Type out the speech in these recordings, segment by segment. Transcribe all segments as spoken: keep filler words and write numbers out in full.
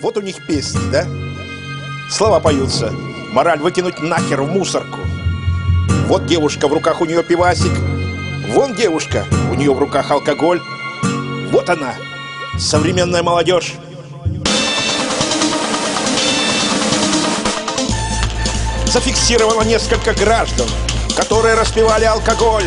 Вот у них песни, да? Слова поются. Мораль выкинуть нахер в мусорку. Вот девушка, в руках у нее пивасик. Вон девушка, у нее в руках алкоголь. Вот она, современная молодежь. Зафиксировано несколько граждан, которые распивали алкоголь.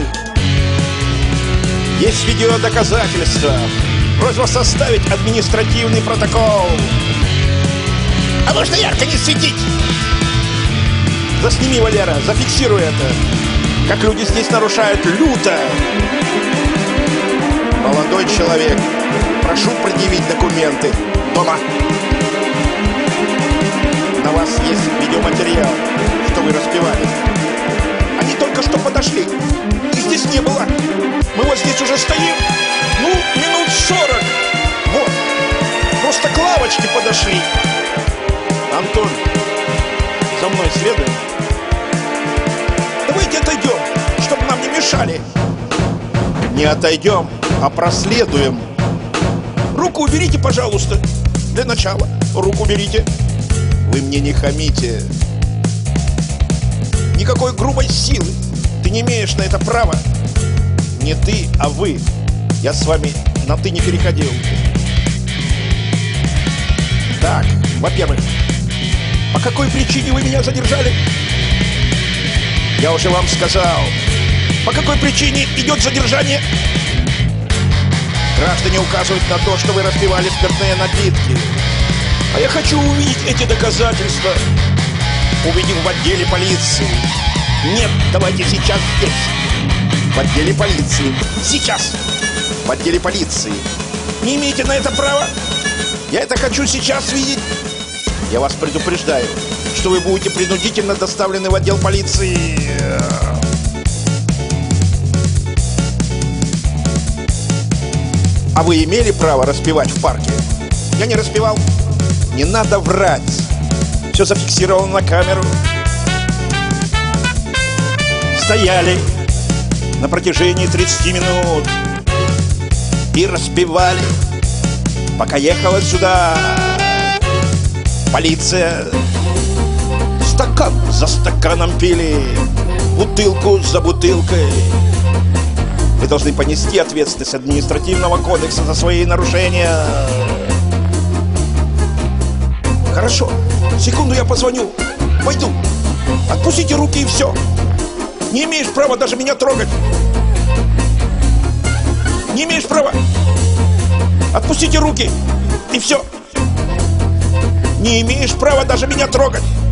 Есть видеодоказательства. Просьба составить административный протокол. А можно ярко не светить? Засними, Валера, зафиксируй это. Как люди здесь нарушают люто. Молодой человек, прошу предъявить документы. Дома. На вас есть видеоматериал, что вы распивали. Они только что подошли. Их здесь не было. Мы вот здесь уже стоим. Ну, минут сорок. Вот. Просто к лавочке подошли. Антон, за мной следуй. Давайте отойдем, чтобы нам не мешали. Не отойдем, а проследуем. Руку уберите, пожалуйста. Для начала. Руку уберите. Вы мне не хамите. Никакой грубой силы. Ты не имеешь на это права. Не ты, а вы. Я с вами на «ты» не переходил. Так, во-первых, по какой причине вы меня задержали? Я уже вам сказал. По какой причине идет задержание? Граждане указывают на то, что вы распивали спиртные напитки. А я хочу увидеть эти доказательства. Увидим в отделе полиции. Нет, давайте сейчас здесь. В отделе полиции. Сейчас. В отделе полиции. Не имеете на это права? Я это хочу сейчас видеть. Я вас предупреждаю, что вы будете принудительно доставлены в отдел полиции. А вы имели право распивать в парке? Я не распивал. Не надо врать. Все зафиксировано на камеру. Стояли на протяжении тридцати минут и распивали, пока ехала сюда полиция. Стакан за стаканом пили, бутылку за бутылкой. Вы должны понести ответственность административного кодекса за свои нарушения. Хорошо, секунду, я позвоню. Пойду. Отпустите руки и все. Не имеешь права даже меня трогать. Не имеешь права. Отпустите руки и все. Не имеешь права даже меня трогать.